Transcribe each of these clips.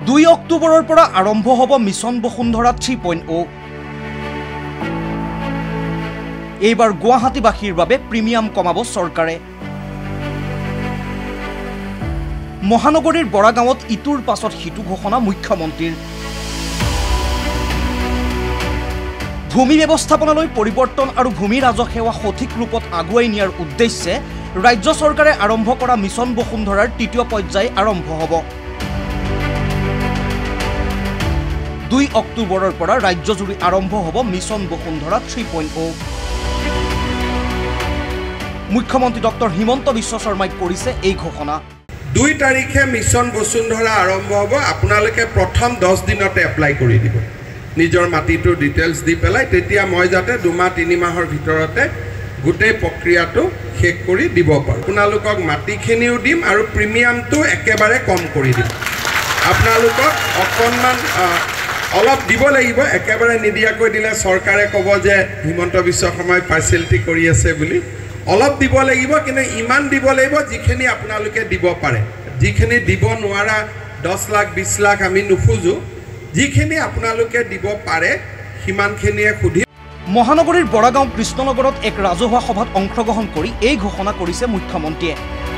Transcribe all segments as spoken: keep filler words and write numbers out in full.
দুই অক্টোবৰৰ পৰা আৰম্ভ হ'ব mission Basundhara three point o'. এইবাৰ গুৱাহাটীবাসীৰ বাবে প্ৰিমিয়াম কমাব চৰকাৰে। মহানগৰীৰ বৰাগাঁৱত ইটোৰ পাছত সিটো ঘোষণা মুখ্যমন্ত্ৰীৰ। ভূমি ব্যৱস্থাপনালৈ পৰিৱৰ্তন আৰু ভূমি ৰাজহ সেৱা সঠিক ৰূপত আগুৱাই নিয়াৰ উদ্দেশ্যে ৰাজ্য চৰকাৰে আৰম্ভ কৰা মিছন বসুন্ধৰাৰ তৃতীয় পৰ্যায় আৰম্ভ হ'ব। দুই অক্টোবৰৰ পৰা ৰাজ্যজুৰি আৰম্ভ হ'ব mission Basundhara three point o'. মুখ্যমন্ত্ৰী ডক্টৰ হিমন্ত বিশ্ব শৰ্মাই কৰিছে এই ঘোষণা। দুই তাৰিখে মিছন বসুন্ধৰা আৰম্ভ হ'ব। আপোনালোকে প্ৰথম দহ দিনতে এপ্লাই কৰি দিব নিজৰ মাটিটোৰ ডিটেইলছ দি পেলাই, তেতিয়া মই যাতে দুমাহ তিনি মাহৰ ভিতৰতে গোটেই প্ৰক্ৰিয়াটো শেষ কৰি দিব পাৰোঁ। আপোনালোকক মাটিখিনিও দিম আৰু প্ৰিমিয়ামটো একেবাৰে কম কৰি দিম। আপোনালোকক অকণমান অলপ দিব লাগিব, একেবাৰে নিদিয়াকৈ দিলে চৰকাৰে ক'ব যে হিমন্ত বিশ্ব শৰ্মাই পাৰ্চিয়েলিটি কৰি আছে বুলি। অলপ দিব লাগিব, কিন্তু ইমান দিব লাগিব যিখিনি আপোনালোকে দিব পাৰে। যিখিনি দিব নোৱাৰা দহ লাখ বিছ লাখ আমি নুখোজোঁ, যিখিনি আপোনালোকে দিব পাৰে সিমানখিনিয়ে সুধি। মহানগৰীৰ বৰাগাঁও কৃষ্ণনগৰত এক ৰাজহুৱা সভাত অংশগ্ৰহণ কৰি এই ঘোষণা কৰিছে মুখ্যমন্ত্ৰীয়ে।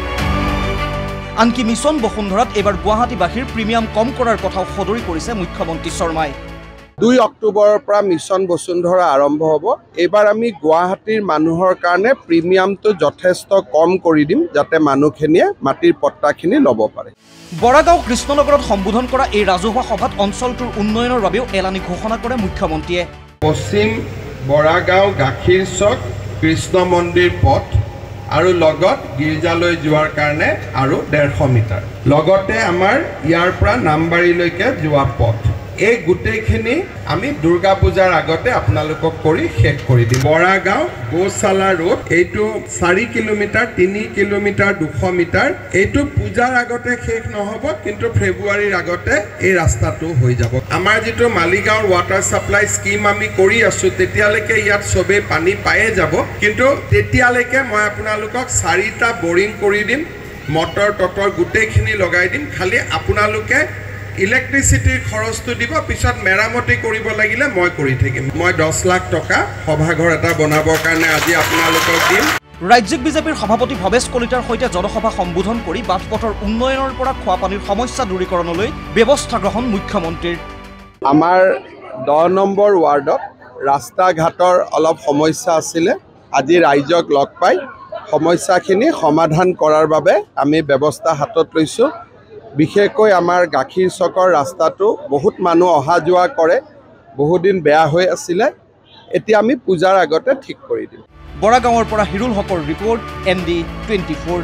আনকি মিছন বসুন্ধৰাত এইবাৰ গুৱাহাটীবাসীৰ প্ৰিমিয়াম কম কৰাৰ কথাও সদৰি কৰিছে মুখ্যমন্ত্ৰী শৰ্মাই। দুই অক্টোবৰৰ পৰা মিছন বসুন্ধৰা আৰম্ভ হ'ব। এইবাৰ আমি গুৱাহাটীৰ মানুহৰ কাৰণে প্ৰিমিয়ামটো যথেষ্ট কম কৰি দিম, যাতে মানুহখিনিয়ে মাটিৰ পট্টাখিনি ল'ব পাৰে। বৰাগাঁও কৃষ্ণনগৰত সম্বোধন কৰা এই ৰাজহুৱা সভাত অঞ্চলটোৰ উন্নয়নৰ বাবেও এলানি ঘোষণা কৰে মুখ্যমন্ত্ৰীয়ে। পশ্চিম বৰাগাঁও গাখীৰ চক কৃষ্ণ মন্দিৰ পথ আৰু লগত গীৰ্জালৈ যোৱাৰ কাৰণে আৰু ডেৰশ মিটাৰ, লগতে আমাৰ ইয়াৰ পৰা নামবাৰীলৈকে যোৱা পথ, এই গোটেইখিনি আমি দুৰ্গা পূজাৰ আগতে আপোনালোকক কৰি শেষ কৰি দিম। বৰাগাঁও গৌশালা ৰোড এইটো চাৰি কিলোমিটাৰ, তিনি কিলোমিটাৰ, দুশ মিটাৰ, এইটো পূজাৰ আগতে শেষ নহ'ব, কিন্তু ফেব্ৰুৱাৰীৰ আগতে এই ৰাস্তাটো হৈ যাব। আমাৰ যিটো মালিগাঁৱৰ ৱাটাৰ ছাপ্লাই স্কিম আমি কৰি আছোঁ, তেতিয়ালৈকে ইয়াত চবেই পানী পায়ে যাব, কিন্তু তেতিয়ালৈকে মই আপোনালোকক চাৰিটা বৰিং কৰি দিম, মটৰ তটৰ গোটেইখিনি লগাই দিম। খালি আপোনালোকে ইলেক্ট্ৰিচিটিৰ খৰচটো দিব, পিছত মেৰামতি কৰিব লাগিলে মই কৰি থাকিম। মই দহ লাখ টকা সভাঘৰ এটা বনাবৰ কাৰণে আজি আপোনালোকক দিম। ৰাজ্যিক বিজেপিৰ সভাপতি ভৱেশ কলিতাৰ সৈতে জনসভা সম্বোধন কৰি বাটপথৰ উন্নয়নৰ পৰা খোৱা পানীৰ সমস্যা দূৰীকৰণলৈ ব্যৱস্থা গ্ৰহণ মুখ্যমন্ত্ৰীৰ। আমাৰ দহ নম্বৰ ৱাৰ্ডত ৰাস্তা ঘাটৰ অলপ সমস্যা আছিলে। আজি ৰাইজক লগ পাই সমস্যাখিনি সমাধান কৰাৰ বাবে আমি ব্যৱস্থা হাতত লৈছোঁ। বিশেষকৈ আমাৰ গাখীৰ চকৰ ৰাস্তাটো বহুত মানুহ অহা যোৱা কৰে, বহুদিন বেয়া হৈ আছিলে, এতিয়া আমি পূজাৰ আগতে ঠিক কৰি দিম। বৰাগাঁৱৰ পৰা হিৰুল হকৰ report, N D twenty four.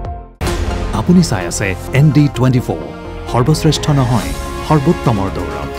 আপুনি চাই আছে এন ডি টুৱেণ্টি ফ'ৰ, সৰ্বশ্ৰেষ্ঠ নহয় সৰ্বোত্তমৰ দৌৰ।